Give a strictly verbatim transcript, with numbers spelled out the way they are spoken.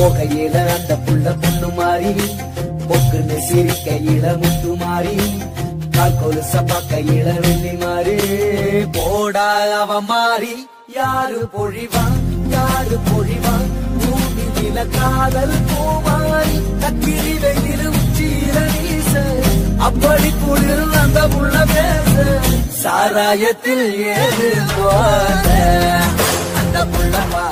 போகையில அந்த புள்ள பொண்ணு மாறி பொக்குன்னு சிரிக்கையில முத்து மாறி கால் கொலுச பக்கையில வெள்ளி மாறி போடா அவ மாறி யாரு பொழிவான் யாரு பொழிவான் பூமியில காதல் பூமாரி கத்திரி வெயில் உச்சியில வீச அப்படி குளிர் அந்த புள்ள பேச சாராயத்தில் ஏது போல அந்த புள்ள